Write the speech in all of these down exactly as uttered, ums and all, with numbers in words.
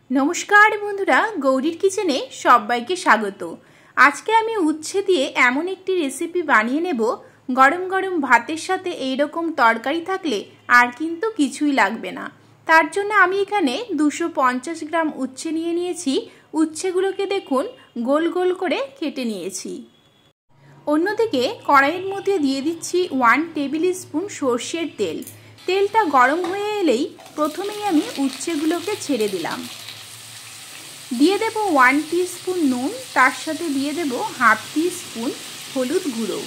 नमस्कार बंधुरा गौरीर किचेने सबाइके स्वागत। आज के आमी उच्छे दिए एमन एकटी रेसिपि बानिये नेब गरम गरम भातेर साथे एई रकम तरकारी थाकले आर किन्तु किछुई लागबे ना। तार जोन्नो आमी एखाने दुशो पचास ग्राम उच्छे निये नियेछि। उच्छेगुलोके देखुन गोल गोल करे केटे नियेछि। अन्यदिके कड़ाइयेर मध्य दिये दिচ্ছি वन टेबिल स्पून सर्षेर तेल। तेलटा गरम हये एलेई प्रथमेई आमी उच्छेगुलोके छेड़े दिलाम। दिए देब वन टीस्पून नुन, तार साथे दिए देब हाफ टीस्पून हलुद गुঁড়ো।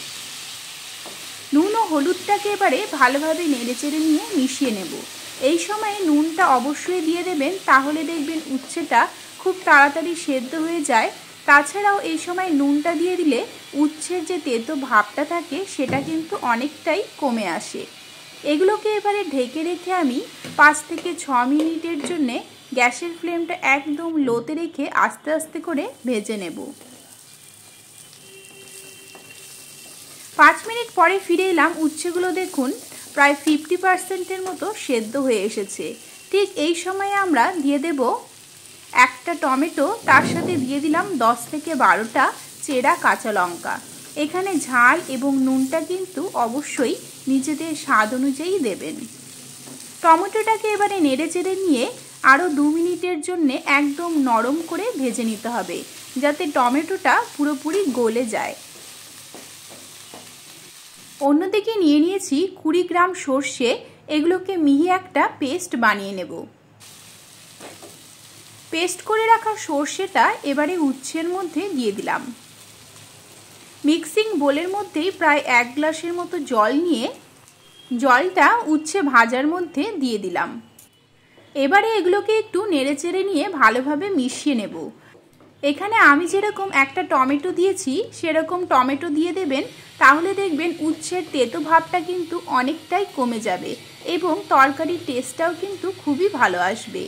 নুন ও হলুদটাকে এবারে ভালোভাবে নেড়েচেড়ে নিয়ে মিশিয়ে নেব। এই সময় নুনটা অবশ্যই দিয়ে দেবেন, তাহলে দেখবেন উচ্ছেটা খুব তাড়াতাড়ি সেদ্ধ হয়ে যায়। তাছাড়াও এই সময় নুনটা দিয়ে দিলে উচ্ছের যে তেতো ভাবটা থাকে সেটা কিন্তু অনেকটাই কমে আসে। এগুলোকে এবারে ঢেকে রেখে আমি পাঁচ থেকে ছ মিনিটের জন্য গ্যাসের ফ্লেমটা একদম লোতে রেখে আস্তে আস্তে করে ভেজে নেব। পাঁচ মিনিট পরে ফিরে এলাম। উচ্ছেগুলো দেখুন প্রায় ফিফটি পার্সেন্টের মতো সেদ্ধ হয়ে এসেছে। ঠিক এই সময়ে আমরা দিয়ে দেব একটা টমেটো, তার সাথে দিয়ে দিলাম দশ থেকে বারোটা চেরা কাঁচা লঙ্কা। এখানে ঝাল এবং নুনটা কিন্তু অবশ্যই নিজেদের স্বাদ অনুযায়ী দেবেন। টমেটোটাকে এবারে নেড়ে চেড়ে নিয়ে আরও দু মিনিটের জন্য একদম নরম করে ভেজে নিতে হবে, যাতে টমেটোটা পুরোপুরি গলে যায়। অন্যদিকে নিয়ে নিয়েছি কুড়ি গ্রাম সর্ষে। এগুলোকে মিহি একটা পেস্ট বানিয়ে নেব। পেস্ট করে রাখা সর্ষেটা এবারে উচ্ছের মধ্যে দিয়ে দিলাম। মিক্সিং বোলের মধ্যেই প্রায় এক গ্লাসের মতো জল নিয়ে জলটা উচ্ছে ভাজার মধ্যে দিয়ে দিলাম। এবারে এগুলোকে একটু নেড়েচেড়ে নিয়ে ভালোভাবে মিশিয়ে নেব। এখানে আমি যেরকম একটা টমেটো দিয়েছি সেরকম টমেটো দিয়ে দেবেন, তাহলে দেখবেন উচ্ছের তেতো ভাবটা কিন্তু অনেকটাই কমে যাবে এবং তরকারির টেস্টটাও কিন্তু খুবই ভালো আসবে।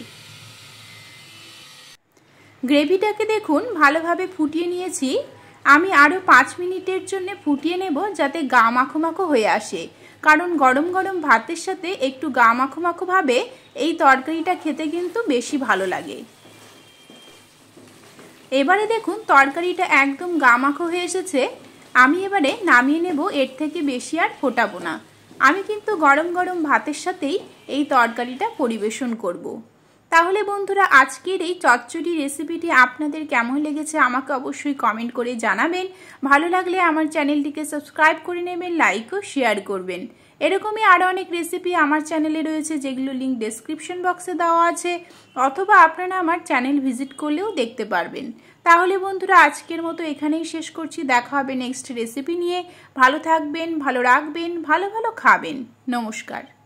গ্রেভিটাকে দেখুন ভালোভাবে ফুটিয়ে নিয়েছি। আমি আরও পাঁচ মিনিটের জন্য ফুটিয়ে নেব, যাতে গা মাখো মাখো হয়ে আসে, কারণ গরম গরম ভাতের সাথে একটু গা মাখো মাখো ভাবে এই তরকারিটা খেতে কিন্তু বেশি ভালো লাগে। এবারে দেখুন তরকারিটা একদম গা মাখো হয়ে এসেছে। আমি এবারে নামিয়ে নেব, এর থেকে বেশি আর ফোটাবো না। আমি কিন্তু গরম গরম ভাতের সাথেই এই তরকারিটা পরিবেশন করব। তাহলে বন্ধুরা আজকের এই চচ্চড়ি রেসিপিটি আপনাদের কেমন লেগেছে আমাকে অবশ্যই কমেন্ট করে জানাবেন। ভালো লাগলে আমার চ্যানেলটিকে সাবস্ক্রাইব করে নেবেন, লাইক ও শেয়ার করবেন। এরকমই আরও অনেক রেসিপি আমার চ্যানেলে রয়েছে, যেগুলো লিঙ্ক ডেসক্রিপশন বক্সে দেওয়া আছে, অথবা আপনারা আমার চ্যানেল ভিজিট করলেও দেখতে পারবেন। তাহলে বন্ধুরা আজকের মতো এখানেই শেষ করছি। দেখা হবে নেক্সট রেসিপি নিয়ে। ভালো থাকবেন, ভালো রাখবেন, ভালো ভালো খাবেন। নমস্কার।